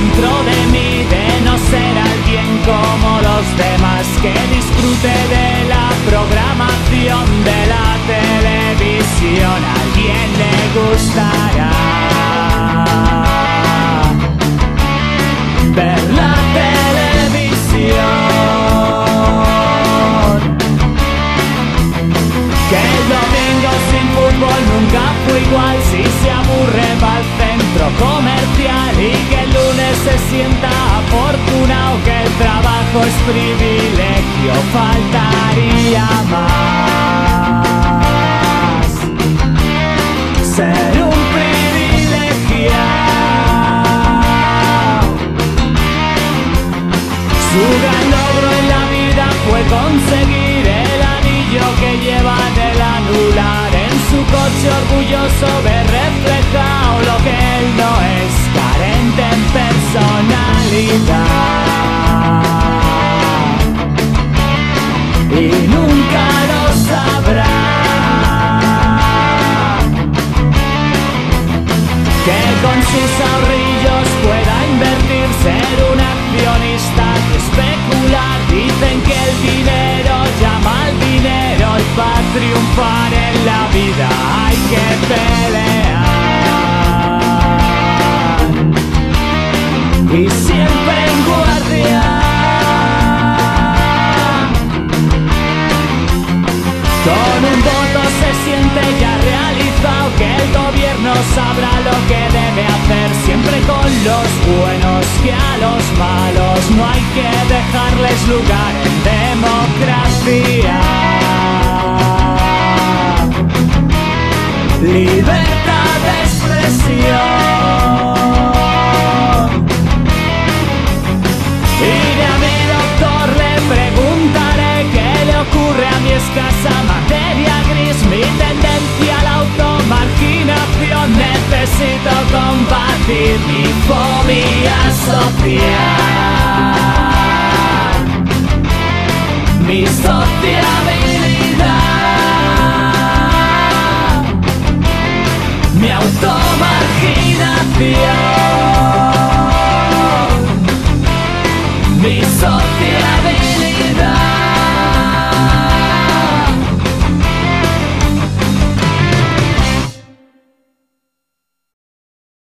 dentro de mí de no ser alguien como los demás, que disfrute de la programación de la televisión. A alguien le gustará ver la televisión. Que el domingo sin fútbol nunca fue igual, si se aburre va al centro comercial, y que el lunes se sienta afortunado, que el trabajo es privilegio, faltaría más. Ser un privilegiado. Su gran logro en la vida fue conseguir el anillo que lleva en el anular. En su coche orgulloso ve reflejado lo que él no es, carente en personalidad, y nunca lo sabrá. Que con sus ahorrillos pueda invertir, ser un accionista y especular. Dicen que el dinero llama al dinero, y para triunfar en la vida hay que pelear, y siempre en guardia. Con un voto se siente ya realizado, que el gobierno sabrá lo que debe hacer, siempre con los buenos, que a los malos no hay que dejarles lugar en democracia. Libertad de expresión. Iré a mi doctor, le preguntaré qué le ocurre a mi escasa materia gris, mi tendencia a la automarginación. Necesito combatir mi fobia social, mi sociabilidad, mi automarginación.